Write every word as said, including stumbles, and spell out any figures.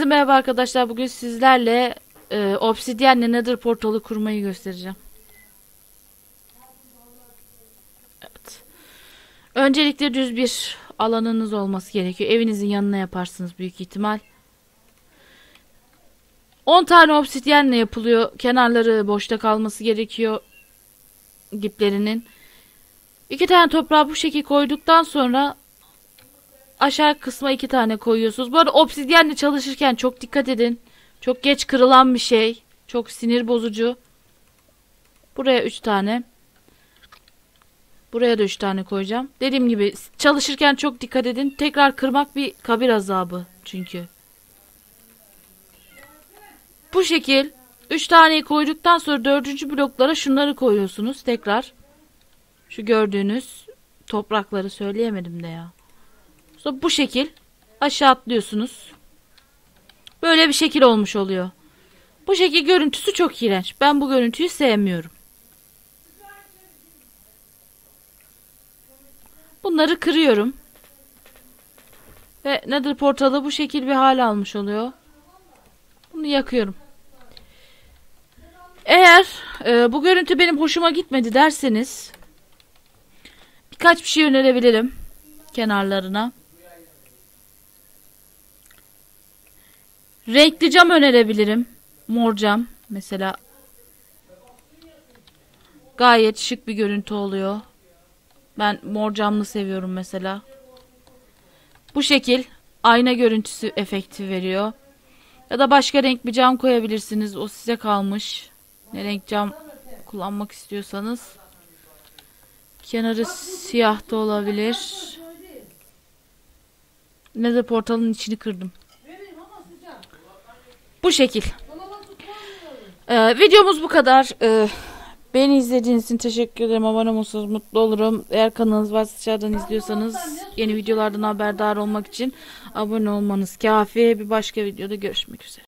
Herkese merhaba arkadaşlar. Bugün sizlerle e, Obsidian'le Nether portalı kurmayı göstereceğim. Evet. Öncelikle düz bir alanınız olması gerekiyor. Evinizin yanına yaparsınız büyük ihtimal. on tane obsidianle yapılıyor. Kenarları boşta kalması gerekiyor diplerinin. iki tane toprağı bu şekilde koyduktan sonra aşağı kısma iki tane koyuyorsunuz. Bu arada obsidyenle çalışırken çok dikkat edin. Çok geç kırılan bir şey. Çok sinir bozucu. Buraya üç tane. Buraya da üç tane koyacağım. Dediğim gibi çalışırken çok dikkat edin. Tekrar kırmak bir kabir azabı çünkü. Bu şekil üç taneyi koyduktan sonra dördüncü bloklara şunları koyuyorsunuz. Tekrar. Şu gördüğünüz toprakları söyleyemedim de ya. Sonra bu şekil aşağı atlıyorsunuz. Böyle bir şekil olmuş oluyor. Bu şekil görüntüsü çok iğrenç. Ben bu görüntüyü sevmiyorum. Bunları kırıyorum. Ve Nether portalı bu şekil bir hal almış oluyor. Bunu yakıyorum. Eğer e, bu görüntü benim hoşuma gitmedi derseniz birkaç bir şey önerebilirim kenarlarına. Renkli cam önerebilirim. Mor cam mesela. Gayet şık bir görüntü oluyor. Ben mor camlı seviyorum mesela. Bu şekil ayna görüntüsü efekti veriyor. Ya da başka renk bir cam koyabilirsiniz. O size kalmış. Ne renk cam kullanmak istiyorsanız. Kenarı siyah da olabilir. Nether portalın içini kırdım. Bu şekil. Ee, videomuz bu kadar. Ee, beni izlediğiniz için teşekkür ederim. Abone olursanız mutlu olurum. Eğer kanalınız varsa dışarıdan izliyorsanız yeni videolardan haberdar olmak için abone olmanız kafi. Bir başka videoda görüşmek üzere.